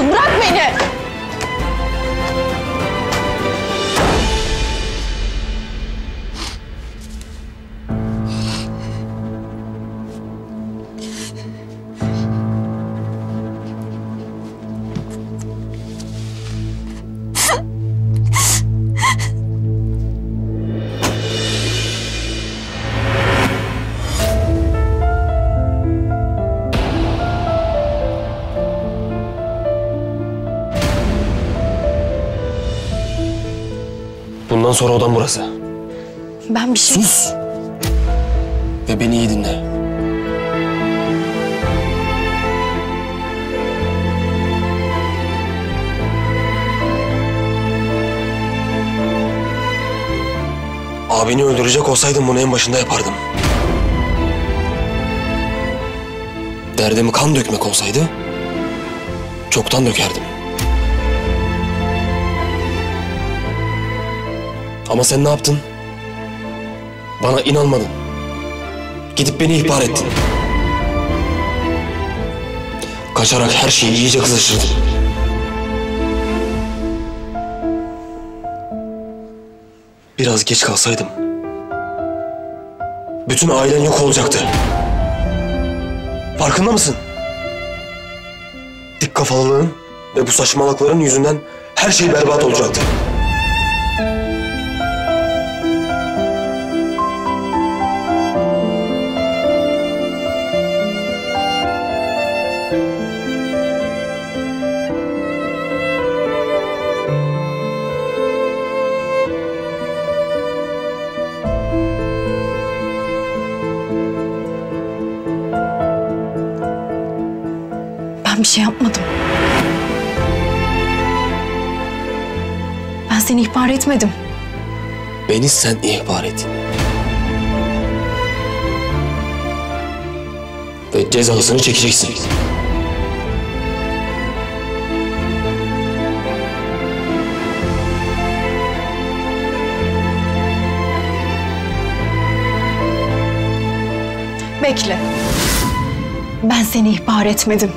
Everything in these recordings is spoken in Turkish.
yapıyorsun? Bırak beni! Bundan sonra odam burası. Ben bir şey... Sus! Ve beni iyi dinle. Abini öldürecek olsaydım bunu en başında yapardım. Derdimi kan dökmek olsaydı çoktan dökerdim. Ama sen ne yaptın? Bana inanmadın. Gidip beni ihbar ettin. Kaçarak her şeyi iyice kızıştırdın. Biraz geç kalsaydım bütün ailen yok olacaktı. Farkında mısın? Dik kafalılığın ve bu saçmalıkların yüzünden her şey berbat olacaktı. Ben bir şey yapmadım. Ben seni ihbar etmedim. Beni sen ihbar ettin. Ve cezasını çekeceksin. Bekle. Ben seni ihbar etmedim.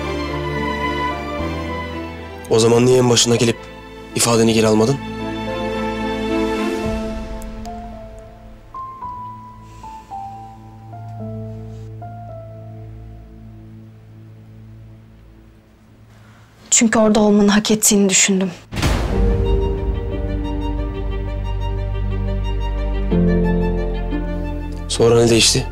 O zaman niye en başına gelip ifadeni geri almadın? Çünkü orada olmanı hak ettiğini düşündüm. Sonra ne değişti?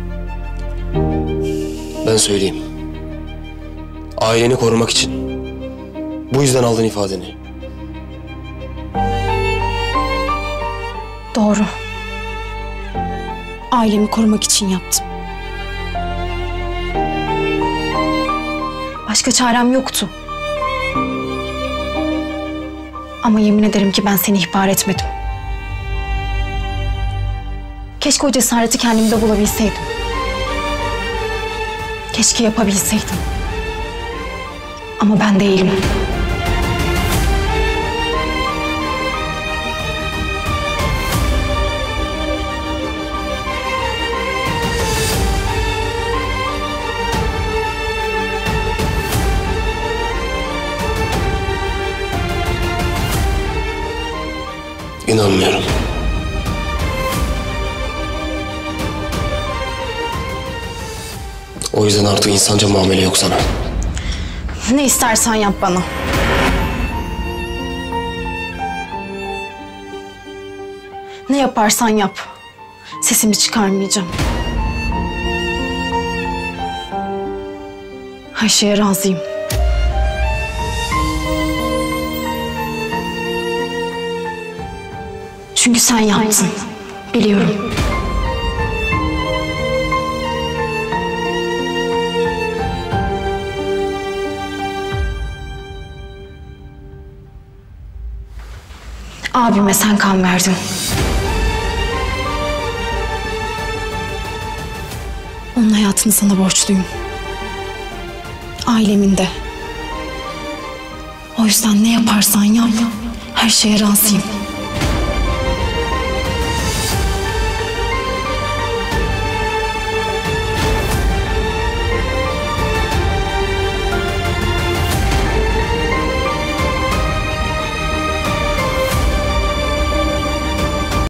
Ben söyleyeyim. Aileni korumak için. Bu yüzden aldın ifadeni. Doğru. Ailemi korumak için yaptım. Başka çarem yoktu. Ama yemin ederim ki ben seni ihbar etmedim. Keşke o cesareti kendimde bulabilseydim. Keşke yapabilseydim. Ama ben değilim. İnanmıyorum. O yüzden artık insanca muamele yok sana. Ne istersen yap bana. Ne yaparsan yap. Sesimi çıkarmayacağım. Her şeye razıyım. Çünkü sen yaptın. Biliyorum. Abime sen kan verdin. Onun hayatını sana borçluyum. Ailemin de. O yüzden ne yaparsan yap, her şeye razıyım.